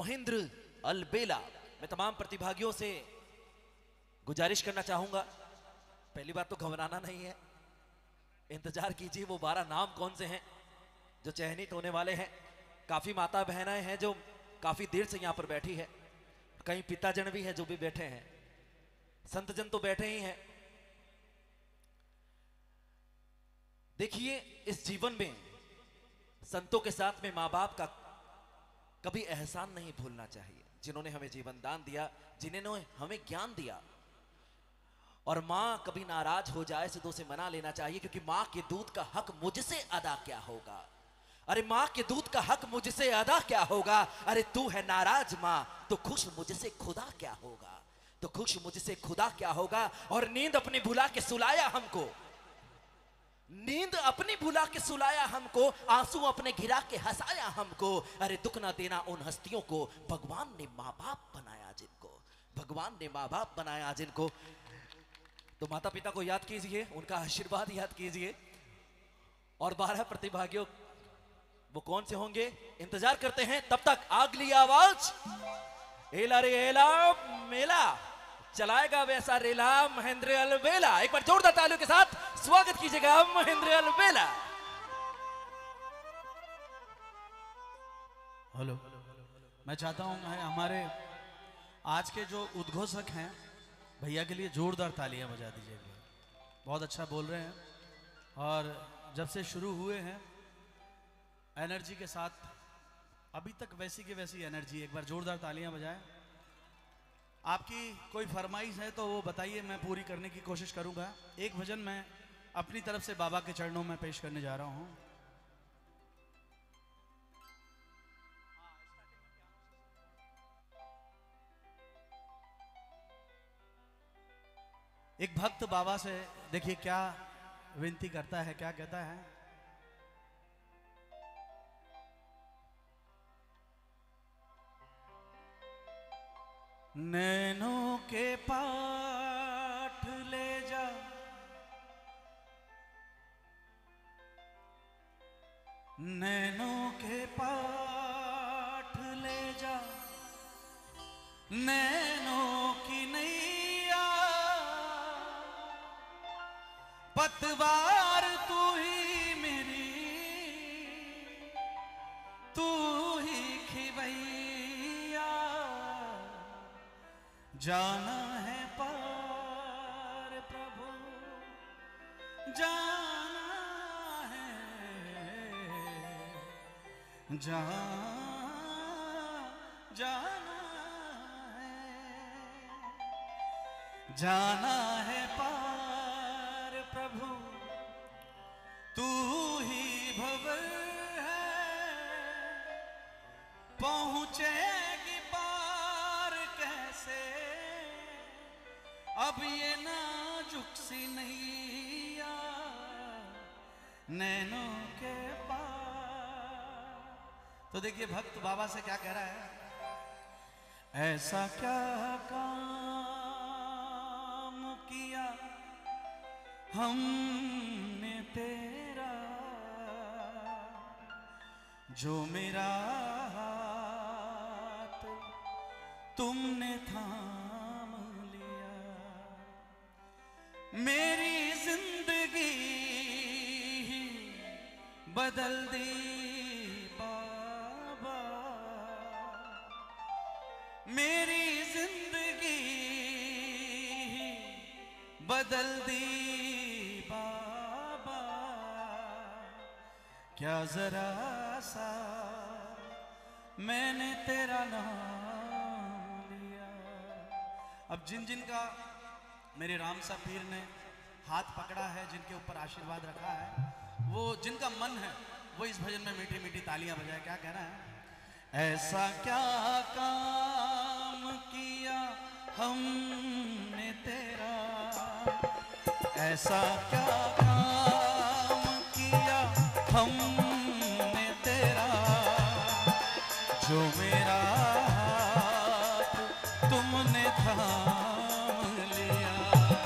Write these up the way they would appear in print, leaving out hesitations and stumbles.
महेंद्र अलबेला। मैं तमाम प्रतिभागियों से गुजारिश करना चाहूंगा, पहली बात तो घबराना नहीं है, इंतजार कीजिए वो 12 नाम कौन से हैं जो चयनित होने वाले हैं। काफी माता बहनें हैं जो काफी देर से यहां पर बैठी है, कहीं पिताजन भी है जो भी बैठे हैं, संतजन तो बैठे ही हैं। देखिए, इस जीवन में संतों के साथ में माँ बाप का कभी एहसान नहीं भूलना चाहिए, जिन्होंने हमें जीवन दान दिया, जिन्होंने हमें ज्ञान दिया। और माँ कभी नाराज हो जाए तो उसे मना लेना चाहिए, क्योंकि माँ के दूध का हक मुझसे अदा क्या होगा। अरे माँ के दूध का हक मुझसे अदा क्या होगा। अरे तू है नाराज माँ तो खुश मुझसे खुदा क्या होगा, तो खुश मुझसे खुदा क्या होगा। और नींद अपनी भुला के सुलाया हमको, नींद अपनी भुला के सुलाया हमको, आंसू अपने घिरा के हंसाया हमको। अरे दुख ना देना उन हस्तियों को, भगवान ने माँ बाप बनाया जिनको, भगवान ने माँ बाप बनाया जिनको। तो माता पिता को याद कीजिए, उनका आशीर्वाद याद कीजिए। और 12 प्रतिभागियों वो कौन से होंगे इंतजार करते हैं। तब तक अगली आवाज, एला रे एला मेला, चलाएगा वैसा रेला महेंद्र अलबेला। एक बार जोरदार तालियों के साथ स्वागत कीजिएगा महेंद्र अलबेला। हेलो, मैं चाहता हूं हमारे आज के जो उद्घोषक हैं भैया के लिए जोरदार तालियां बजा दीजिएगा। बहुत अच्छा बोल रहे हैं और जब से शुरू हुए हैं एनर्जी के साथ, अभी तक वैसी की वैसी एनर्जी। एक बार जोरदार तालियां बजाएं। आपकी कोई फरमाइश है तो वो बताइए, मैं पूरी करने की कोशिश करूंगा। एक भजन मैं अपनी तरफ से बाबा के चरणों में पेश करने जा रहा हूं। एक भक्त बाबा से देखिए क्या विनती करता है, क्या कहता है। नैनों के पाठ ले जा, नैनों के पाठ ले जा, नैनों की नैया, पतवार तू ही मेरी, तू ही खिवैया, जाना है पार प्रभु, जाना है, जाना है पार प्रभु, तू ही भवर है, पहुंचेगी पार कैसे अब ये नाजुक सी नैया, नैनों के पार। तो देखिए भक्त बाबा से क्या कह रहा है। ऐसा क्या काम किया हमने तेरा, जो मेरा हाथ तुमने थाम लिया, मेरी जिंदगी बदल दी बाबा, मेरी जिंदगी बदल दी बाबा, क्या जरा सा मैंने तेरा नाम लिया। अब जिन जिन का मेरे राम सा पीर ने हाथ पकड़ा है, जिनके ऊपर आशीर्वाद रखा है, वो जिनका मन है वो इस भजन में मीठी मीठी तालियां बजाए। क्या कहना है। ऐसा क्या काम किया हमने तेरा, ऐसा क्या काम किया हमने तेरा, जो मेरा हाथ तुमने थाम लिया,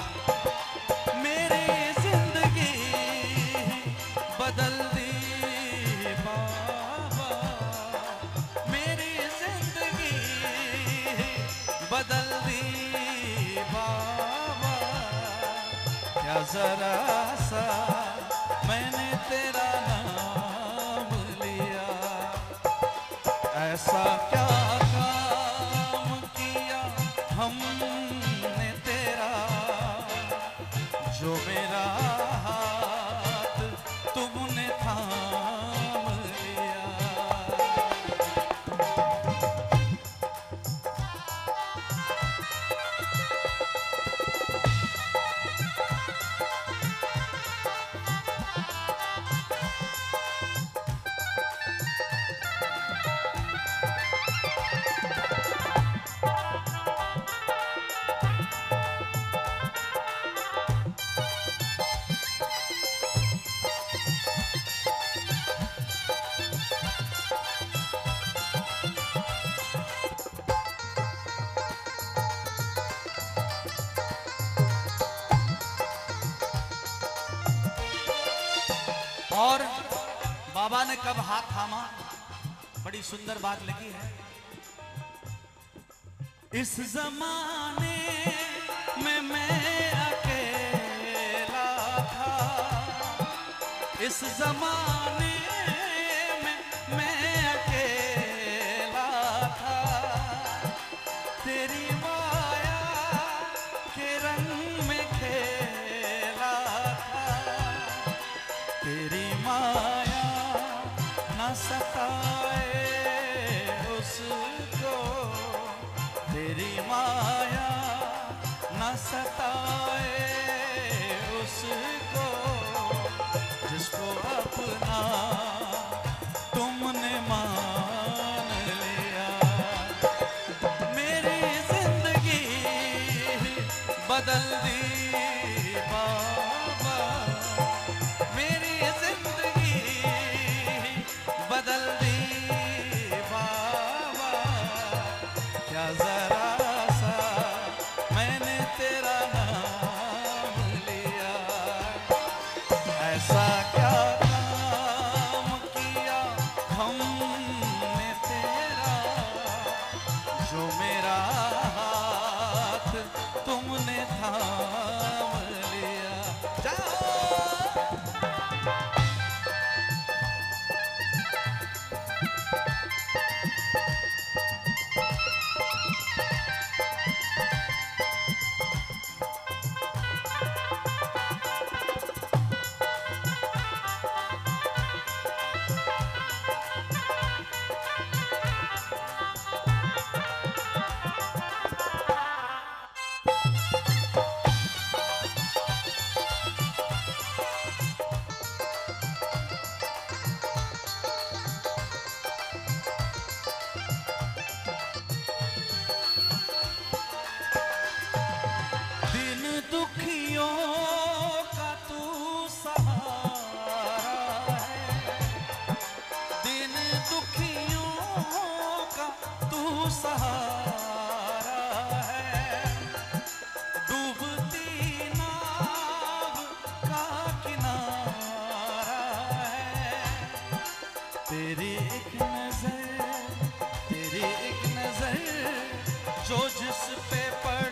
मेरी जिंदगी बदल दी बाबा, मेरी जिंदगी जरा सा मैंने तेरा नाम लिया, ऐसा क्या काम किया हमने तेरा, जो मेरा हाथ तुमने थाम लिया। और बाबा ने कब हाथ थामा, बड़ी सुंदर बात लगी है। इस जमाने में मैं अकेला था, इस जमाने में मैं अकेला था, तेरी माया के रंग में खेला था, तेरी माया न सताए उसको, तेरी माया न सताए उसको, जिसको अपना तुमने मान लिया। मेरी जिंदगी बदल दी बाबा, मेरी जिंदगी बदल दी बाबा, क्या जरा सा मैंने तेरा नाम लिया, ऐसा क्या काम किया हमने तेरा, जो मेरा हाथ तुमने थाम लिया। जाओ सहारा है, डूबती नाव का किनारा है, तेरी एक नजर जो जिस पे पड़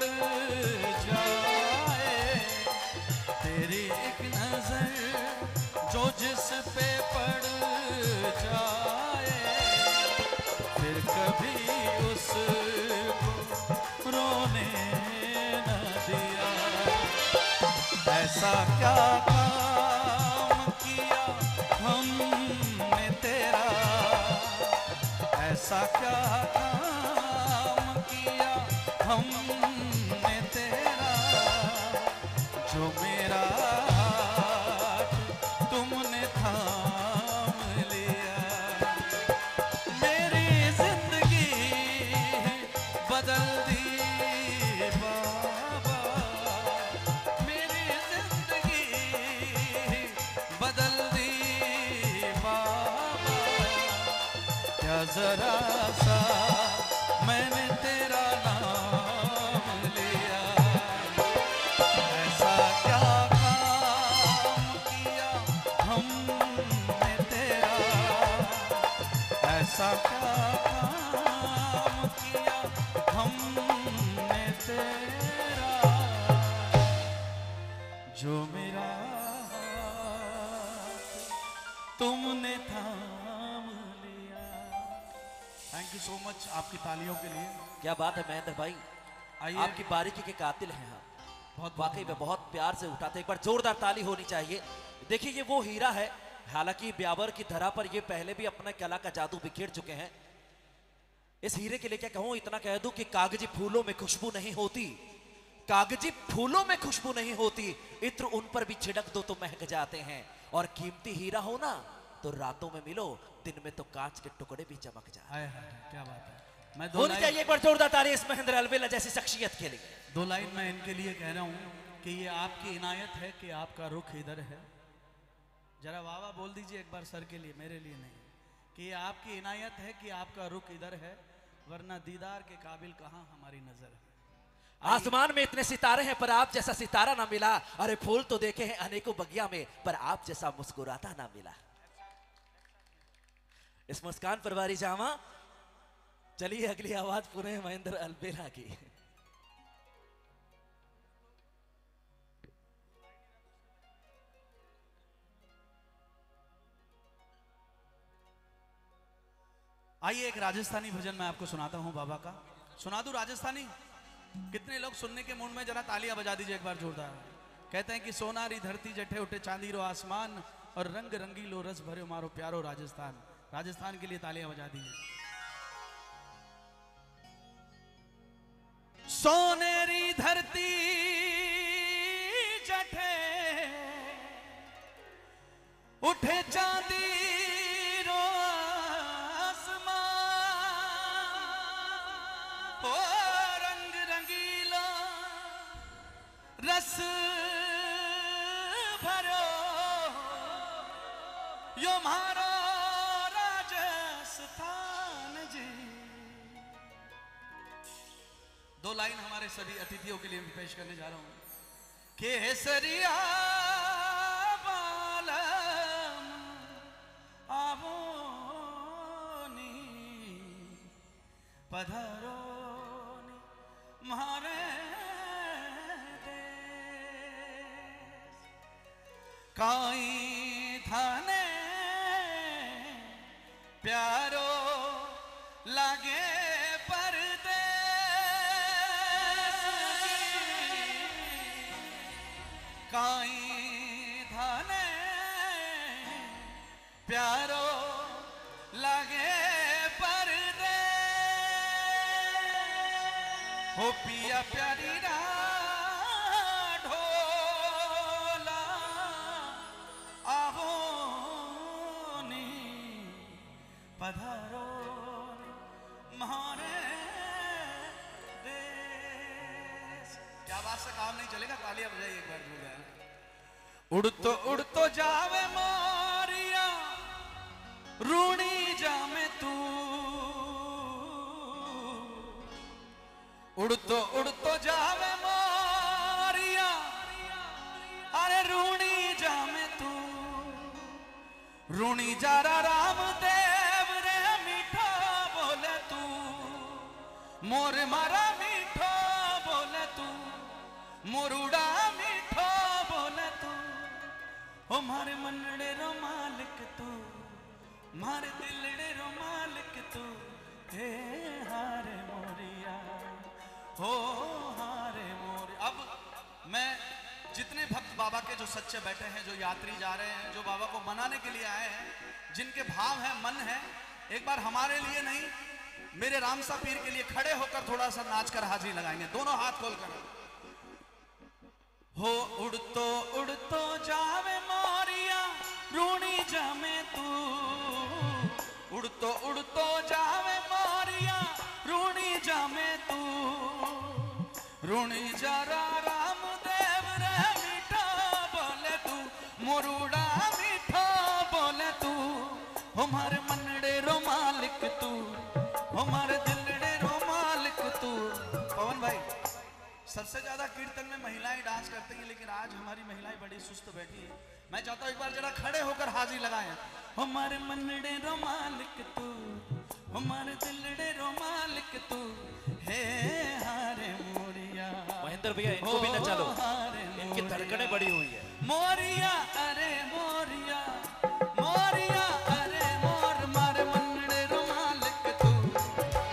जाए, तेरी एक नजर जो जिस पे पड़ जाए, फिर कभी उसको रोने न दिया। ऐसा क्या काम किया हमने तेरा, ऐसा क्या काम किया हमने तेरा, जो मेरा हाथ तुमने थाम लिया। मेरी जिंदगी बदल दी बाबा, मेरी जिंदगी बदल दी बाबा, क्या जरा सा मैंने तेरा नाम लिया, ऐसा क्या काम किया हमने तेरा, ऐसा क्या काम किया हमने तेरा, जो मेरा सो मच आपकी तालियों के लिए। क्या बात है महेंद्र भाई, आइए, आपकी बारीकी के कातिल हैं हम। बहुत वाकई में बहुत प्यार से उठाते, एक बार जोरदार ताली होनी चाहिए। देखिए ये वो हीरा है, हालांकि ब्यावर की धरा पर ये पहले भी अपना कला का जादू बिखेर चुके हैं। इस हीरे के लिए क्या कहूं, इतना कह दूं कि कागजी फूलों में खुशबू नहीं होती, कागजी फूलों में खुशबू नहीं होती, इत्र उन पर भी छिड़क दो तो महक जाते हैं। और कीमती हीरा हो ना तो रातों में मिलो, दिन में तो कांच के टुकड़े भी चमक जाए। हाय हाय, क्या बात है। मैं होनी चाहिए एक बार जोरदार ताली इस महेंद्र अलबेला जैसी शख्सियत के लिए। 2 लाइन मैं इनके लिए कह रहा हूं कि ये आपकी इनायत है कि आपका रुख इधर है। जरा वाह वाह बोल दीजिए एक बार सर के लिए, मेरे लिए नहीं, कि ये आपकी इनायत है कि आपका रुख इधर है, वरना दीदार के काबिल कहां हमारी नजर है। आसमान में इतने सितारे हैं पर आप जैसा सितारा ना मिला, अरे फूल तो देखे हैं अनेकों बगिया में पर आप जैसा मुस्कुराता ना मिला। इस मुस्कान पर वारी जामा। चलिए अगली आवाज पुनः महेंद्र अलबेला की। आइए एक राजस्थानी भजन मैं आपको सुनाता हूं, बाबा का। सुना दूं राजस्थानी? कितने लोग सुनने के मूड में, जरा तालियां बजा दीजिए एक बार जोरदार। कहते हैं कि सोनारी धरती जठे उठे चांदी रो आसमान, और रंग रंगीलो रस भरे मारो प्यारो राजस्थान। राजस्थान के लिए तालियां बजा दीजिए। सोनेरी धरती जठे उठे चांदी रो आसमान, ओ रंग रंगीला रस भरो यो मारो राजस्थान जी। 2 लाइन हमारे सभी अतिथियों के लिए मैं पेश करने जा रहा हूं। केसरिया बालम आवोनी पधरोनी मारे देश, काई थाने प्यारो लागे काई धाने प्यारो लगे परदे, हो पिया प्यारी ढोला आहोनी पधारो मारे देश। क्या बात से काम नहीं चलेगा, तालियां बजाइए एक बार जोरदार। उड़ तो जावे मारिया रूणी जामे तू, उड़ तो जावे मारिया अरे रूणी जामे तू, रूणी जारा राम देव रे मीठा बोले तू, मोर मारा मीठा बोले तू, मोरुड़ा मीठा बोले तू, ओ मारे मनड़े रो मालिक तू, मारे दिलड़े रो मालिक तू, हे हारे मोरिया, हो हारे मोरिया। अब मैं जितने भक्त बाबा के जो सच्चे बैठे हैं, जो यात्री जा रहे हैं, जो बाबा को मनाने के लिए आए हैं, जिनके भाव है, मन है, एक बार हमारे लिए नहीं मेरे रामसा पीर के लिए खड़े होकर थोड़ा सा नाच कर हाजिरी लगाएंगे, दोनों हाथ खोलकर। हो उड़ तो जावे मारिया रूणी जामे तू, उड़ तो जावे मारिया रूणी जामे तू, रूणी जरा राम देव रे मीठा बोले तू, मोरुड़ा मीठा बोले तू, हमारे मनड़े रो मालिक तू, हमारे दिलड़े रो मालिक तू। पवन भाई, सबसे ज्यादा कीर्तन में महिलाएं डांस करती हैं, लेकिन आज हमारी महिलाएं बड़ी सुस्त बैठी है। मैं चाहता हूं एक बार जरा खड़े होकर हाजिरी लगाएं। हमारे मनड़े रो मालिक तू, हमारे दिलड़े रो मालिक तू, हे हारे मोरिया। महेंद्र भैया इनको भी न चलो, इनकी धड़कनें बड़ी हुई है। मोरिया अरे मोरिया, मोरिया अरे मोर, मारे मनड़े रो मालिक तू,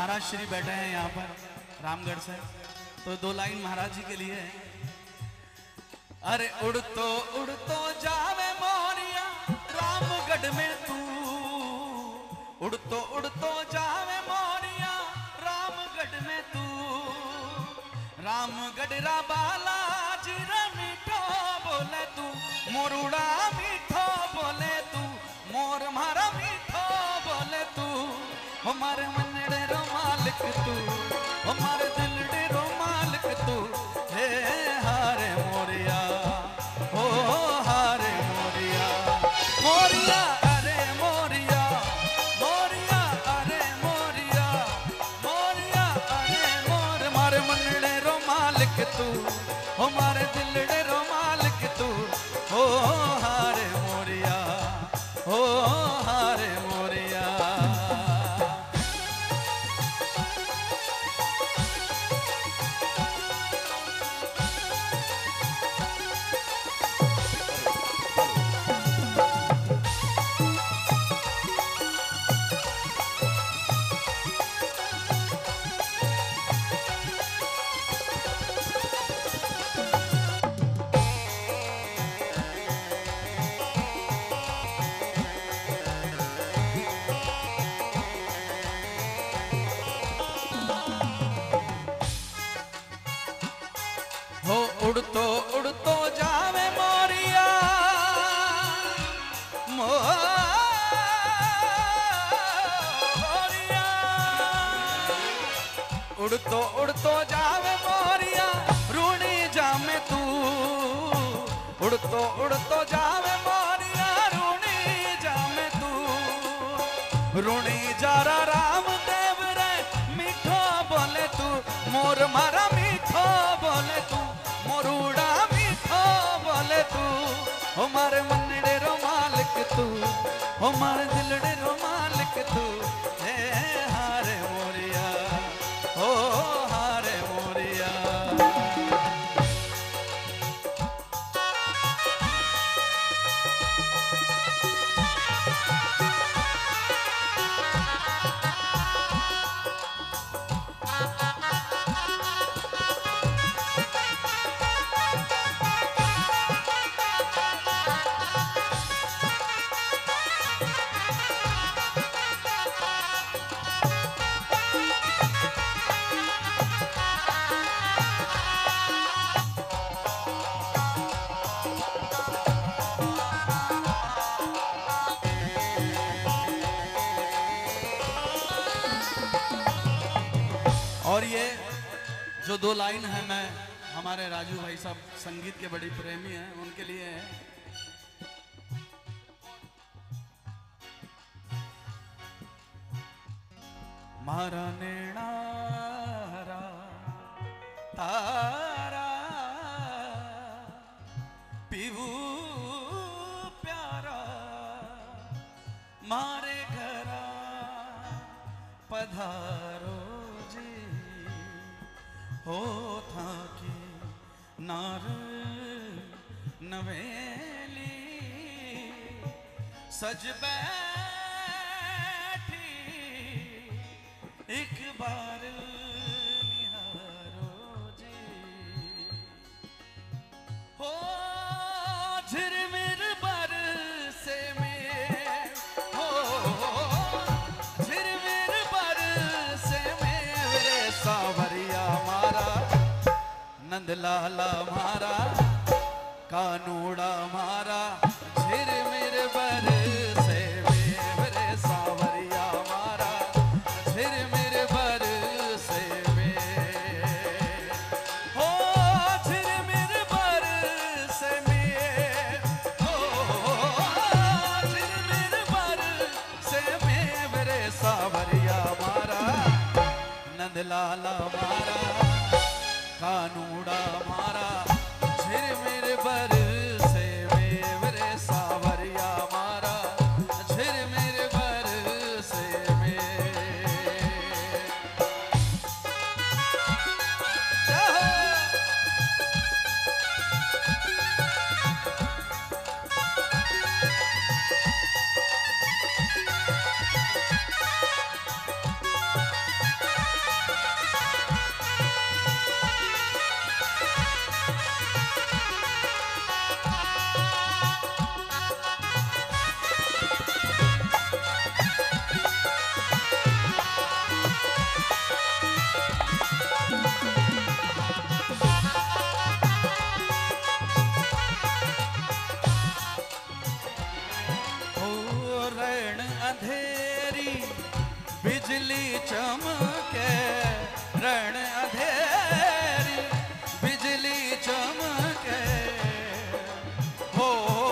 महाराज श्री बैठे हैं यहाँ पर रामगढ़ से, तो 2 लाइन महाराज जी के लिए है। अरे उड़ तो जावे मोरिया रामगढ़ में तू, उड़ तो जावे मोरिया रामगढ़ में तू, रामगढ़ रा बालाजी रा मीठो बोले तू, मोरुड़ा मीठो बोले तू, मोर मारा मीठो बोले तू, हमारे मनड़े रो मालिक तू, हमारे दिलड़े रो मालिक तू, हे हारे मोरिया, ओ हारे मोरिया, मोरिया अरे मोरिया, मोरिया अरे मोरिया, मोरिया अरे मोर, मारे मनड़े रो मालिक तू, हमारे दिलड़े रो मालिक तू, ओ हारे मोरिया, ओ हारे मोरिया। हो उड़ तो जावे मोरिया, मोरिया, उड़ तो जावे मोरिया रूणी जामे तू, उड़ तो जावे मोरिया रूणी जामे तू, रूणी जारा रामदेव रे मीठो बोले तू, मोर मारा मीठो बोले तू, मोरूड़ा मीठो बोले तू, हमारे मनड़े रो मालिक तू, हमारे दिलड़े रो मालिक तू, हे हारे मोरिया, ओ हारे मोरिया। और ये जो 2 लाइन है, मैं हमारे राजू भाई साहब संगीत के बड़े प्रेमी हैं, उनके लिए है। मारा नेणारा तारा पीवू प्यारा, मारे घरा पधारो हो था कि नार नवेली सज बैठी एक बार निहारो जी, हो झिरमिर बरसे में, हो झिरमिर बरसे में रे सावरिया मारा, नंदलाला मारा, कानूड़ा मारा, झिरमिर बरसे में रे सावरिया मारा, झिरमिर बरसे में, हो झिरमिर बरसे में, हो झिरमिर बरसे में रे सावरिया मारा, नंदलाला मारा, कानूड़ा मारा, अंधेरी बिजली चमके, रण अंधेरी बिजली चमके, हो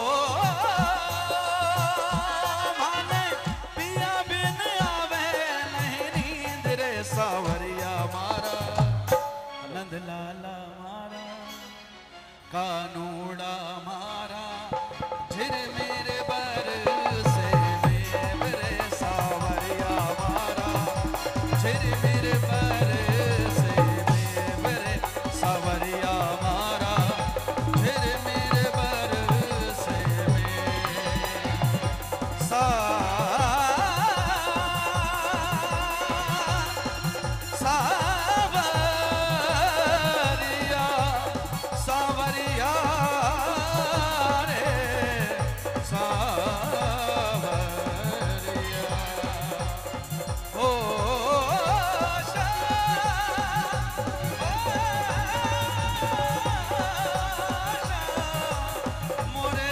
माने पिया बिन आवे नहीं नींद रे सावरिया मारा, नंद लाला मारा, कानूड़ा मारा, झिर मेरे बर से मेरे सावरिया मारा, झिर मेरे बर से मेरे सावरिया मारा, झिर मेरे बर से सावरिया सावरिया रे सावरिया, ओ मोरे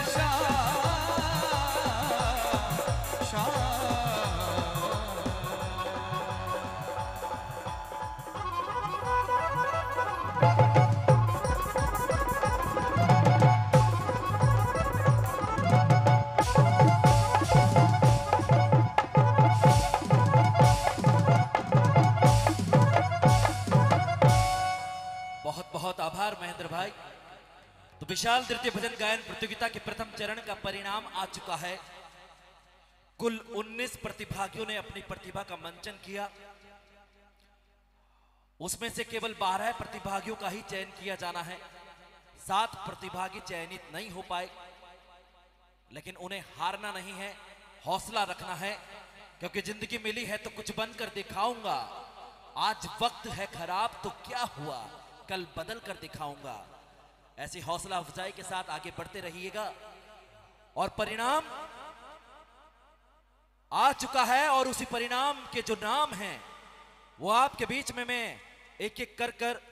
बहुत बहुत आभार महेंद्र भाई। तो विशाल तृतीय भजन गायन प्रतियोगिता के प्रथम चरण का परिणाम आ चुका है। कुल 19 प्रतिभागियों ने अपनी प्रतिभा का मंचन किया। उसमें से केवल 12 प्रतिभागियों का ही चयन किया जाना है। 7 प्रतिभागी चयनित नहीं हो पाए, लेकिन उन्हें हारना नहीं है, हौसला रखना है, क्योंकि जिंदगी मिली है तो कुछ बनकर दिखाऊंगा। आज वक्त है खराब तो क्या हुआ, कल बदल कर दिखाऊंगा। ऐसी हौसला अफजाई के साथ आगे बढ़ते रहिएगा। और परिणाम आ चुका है, और उसी परिणाम के जो नाम हैं वो आपके बीच में मैं एक एक कर कर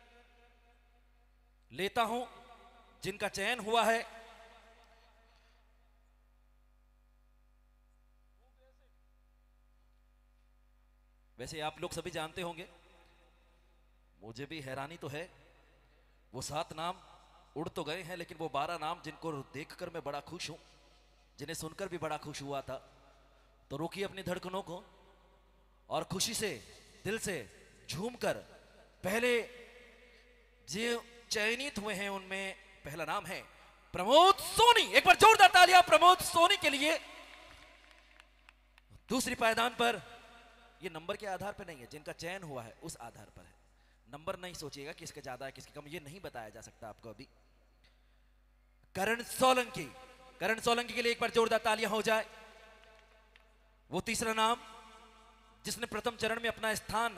लेता हूं, जिनका चयन हुआ है। वैसे आप लोग सभी जानते होंगे, मुझे भी हैरानी तो है, वो 7 नाम उड़ तो गए हैं, लेकिन वो 12 नाम जिनको देखकर मैं बड़ा खुश हूं, जिन्हें सुनकर भी बड़ा खुश हुआ था। तो रोकिए अपनी धड़कनों को और खुशी से दिल से झूमकर पहले जो चयनित हुए हैं उनमें पहला नाम है प्रमोद सोनी। एक बार जोरदार तालियां प्रमोद सोनी के लिए। दूसरी पायदान पर, ये नंबर के आधार पर नहीं है, जिनका चयन हुआ है उस आधार पर है। नंबर नहीं सोचिएगा किसके ज्यादा है किसके कम, ये नहीं बताया जा सकता आपको अभी। करण सोलंकी, करण सोलंकी के लिए एक बार जोरदार तालियां हो जाए। वो तीसरा नाम जिसने प्रथम चरण में अपना स्थान,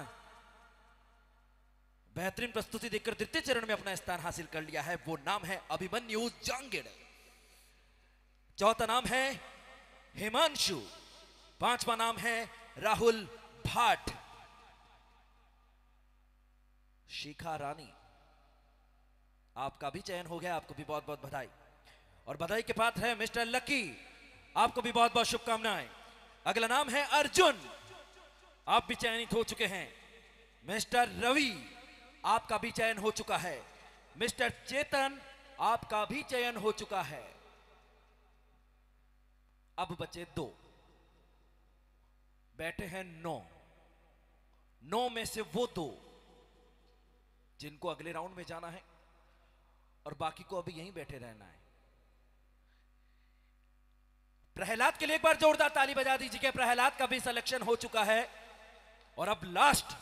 बेहतरीन प्रस्तुति देकर द्वितीय चरण में अपना स्थान हासिल कर लिया है, वो नाम है अभिमन्यु जांगिड़। चौथा नाम है हिमांशु। पांचवा नाम है राहुल भाट। शिखा रानी, आपका भी चयन हो गया, आपको भी बहुत बहुत बधाई। और बधाई के पात्र है मिस्टर लकी, आपको भी बहुत बहुत शुभकामनाएं। अगला नाम है अर्जुन, आप भी चयनित हो चुके हैं। मिस्टर रवि, आपका भी चयन हो चुका है। मिस्टर चेतन, आपका भी चयन हो चुका है। अब बचे 2, बैठे हैं 9 में से वो 2 जिनको अगले राउंड में जाना है, और बाकी को अभी यहीं बैठे रहना है। प्रहलाद के लिए एक बार जोरदार ताली बजा दीजिए। प्रहलाद का भी सिलेक्शन हो चुका है। और अब लास्ट,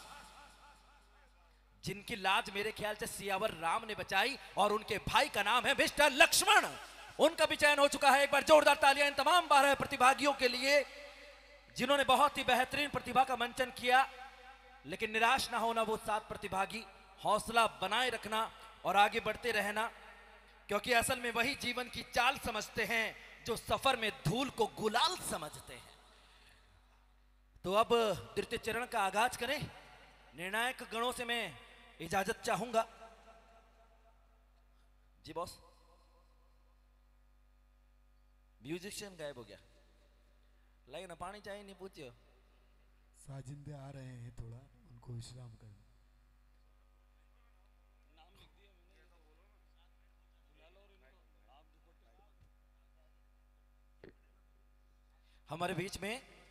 जिनकी लाज मेरे ख्याल से सियावर राम ने बचाई, और उनके भाई का नाम है मिस्टर लक्ष्मण, उनका भी चयन हो चुका है। एक बार जोरदार तालियां इन तमाम 12 प्रतिभागियों के लिए, जिन्होंने बहुत ही बेहतरीन प्रतिभा का मंचन किया। लेकिन निराश ना होना वो 7 प्रतिभागी, हौसला बनाए रखना और आगे बढ़ते रहना, क्योंकि असल में वही जीवन की चाल समझते हैं जो सफर में धूल को गुलाल समझते हैं। तो अब तृतीय चरण का आगाज करें। निर्णायक गणों से मैं इजाजत चाहूंगा। जी बॉस, म्यूजिशियन गायब हो गया। लगे ना पानी चाहिए नहीं पूछो। साजिंदे आ रहे हैं, थोड़ा उनको विश्राम कर। हमारे बीच में